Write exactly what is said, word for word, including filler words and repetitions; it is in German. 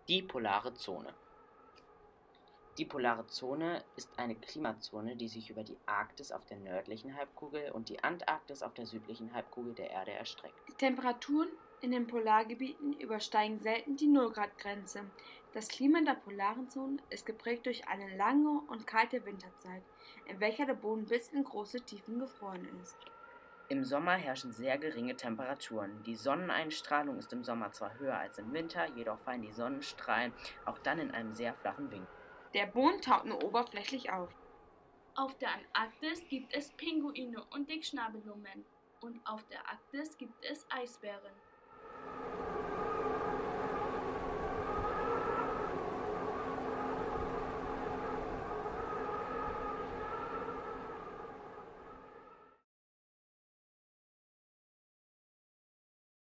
Die polare Zone. Die polare Zone ist eine Klimazone, die sich über die Arktis auf der nördlichen Halbkugel und die Antarktis auf der südlichen Halbkugel der Erde erstreckt. Die Temperaturen in den Polargebieten übersteigen selten die Null-Grad-Grenze. Das Klima in der polaren Zone ist geprägt durch eine lange und kalte Winterzeit, in welcher der Boden bis in große Tiefen gefroren ist. Im Sommer herrschen sehr geringe Temperaturen. Die Sonneneinstrahlung ist im Sommer zwar höher als im Winter, jedoch fallen die Sonnenstrahlen auch dann in einem sehr flachen Winkel. Der Boden taut nur oberflächlich auf. Auf der Antarktis gibt es Pinguine und Dickschnabellumen und auf der Arktis gibt es Eisbären.